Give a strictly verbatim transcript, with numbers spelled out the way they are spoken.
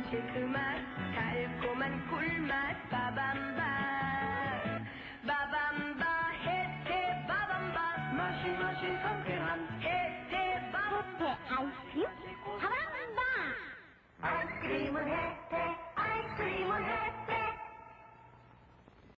감칠 그 맛 달콤한 꿀맛 바밤바 바밤바 혜태 바밤바 맛이 맛이 상쾌한 혜태 바밤바 혜태 아이스크림 바밤바 아이스크림은 해